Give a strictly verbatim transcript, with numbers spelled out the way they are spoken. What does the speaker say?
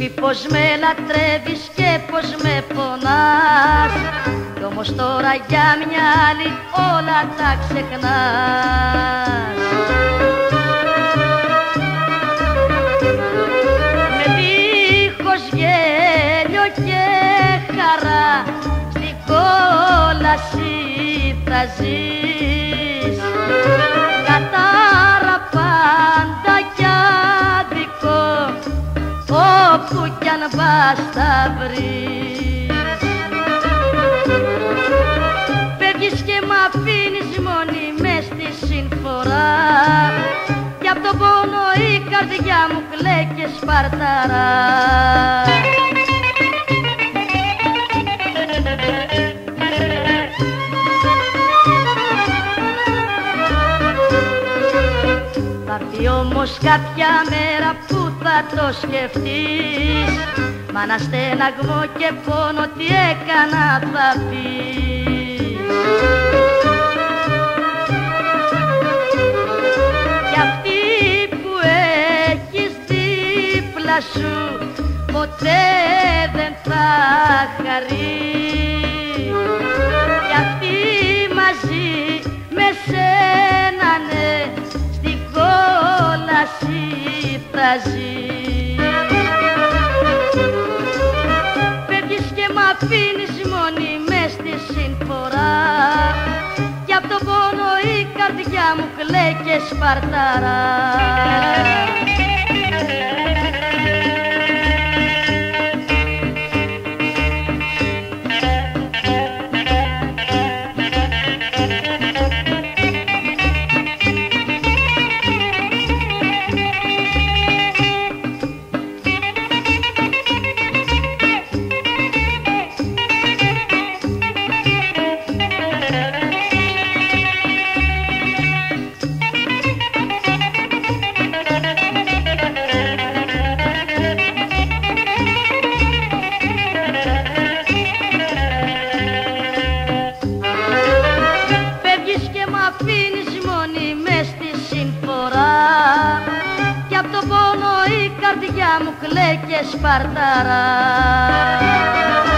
πως με λατρεύεις και πως με πονάς, κι όμως τώρα για μια άλλη όλα τα ξεχνάς. Με δίχως γέλιο και χαρά στην κόλαση θα ζεις, κατάρα πάντα κι άδικο, όπου κι αν πας θα βρεις. Φεύγεις και μ' αφήνεις μόνη μες στη συμφορά, κι απ' τον πόνο η καρδιά μου κλαίει και σπαρταρά. Θα'ρθεί όμως κάποια μέρα που θα το σκεφτείς, μα ένα στέναγμο και πόνο τι έκανα θα πεις. Κι αυτή που έχεις δίπλα σου ποτέ δεν θα χαρεί, κι αυτή μαζί με σένα ναι στην κόλαση θα ζει. Φεύγεις και μ' αφήνεις μόνη μες στη συμφορά, κι απ' τον πόνο η καρδιά μου κλαίει και σπαρταρά. Αφήνεις μόνη μες στη συμφορά, κι απ' τον πόνο η καρδιά μου κλαίει και σπαρταρά.